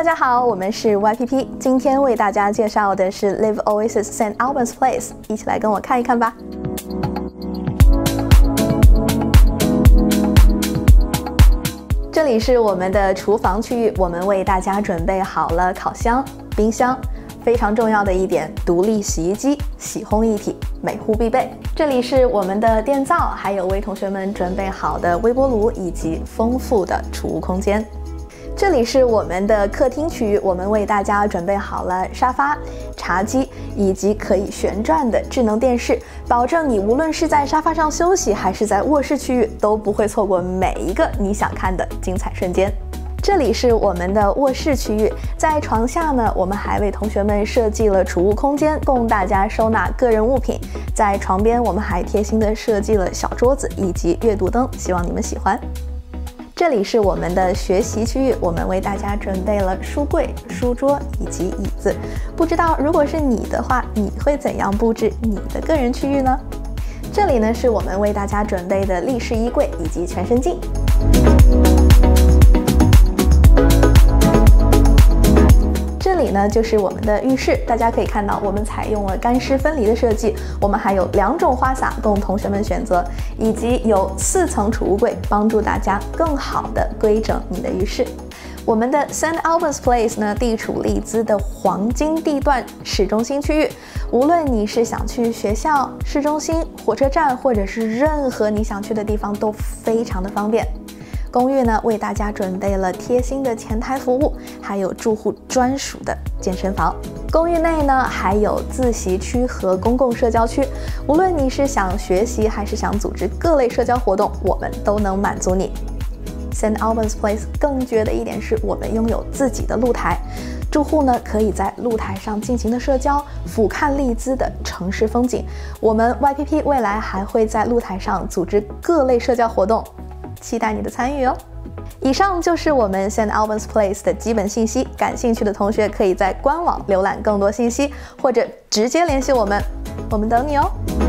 家好，我们是 YPP， 今天为大家介绍的是 Oasis St Albans Place， 一起来跟我看一看吧。这里是我们的厨房区域，我们为大家准备好了烤箱、冰箱。非常重要的一点，独立洗衣机，洗烘一体，每户必备。这里是我们的电灶，还有为同学们准备好的微波炉以及丰富的储物空间。这里是我们的客厅区域，我们为大家准备好了沙发、茶几以及可以旋转的智能电视，保证你无论是在沙发上休息，还是在卧室区域，都不会错过每一个你想看的精彩瞬间。这里是我们的卧室区域，在床下呢，我们还为同学们设计了储物空间，供大家收纳个人物品。在床边，我们还贴心的设计了小桌子以及阅读灯，希望你们喜欢。这里是我们的学习区域，我们为大家准备了书柜、书桌以及椅子。不知道如果是你的话，你会怎样布置你的个人区域呢？这里呢是我们为大家准备的立式衣柜以及全身镜。这里呢就是我们的浴室，大家可以看到我们采用了干湿分离的设计，我们还有2种花洒供同学们选择，以及有4层储物柜，帮助大家更好的规整你的浴室。我们的 St Albans Place 呢，地处利兹的黄金地段市中心区域，无论你是想去学校、市中心、火车站，或者是任何你想去的地方，都非常的方便。公寓呢，为大家准备了贴心的前台服务，还有住户专属的健身房。公寓内呢，还有自习区和公共社交区，无论你是想学习还是想组织各类社交活动，我们都能满足你。St Albans Place 更绝的一点是我们拥有自己的露台，住户呢可以在露台上尽情的社交，俯瞰利兹的城市风景。我们 YPP 未来还会在露台上组织各类社交活动。期待你的参与哦！以上就是我们 St Albans Place 的基本信息，感兴趣的同学可以在官网浏览更多信息，或者直接联系我们，我们等你哦！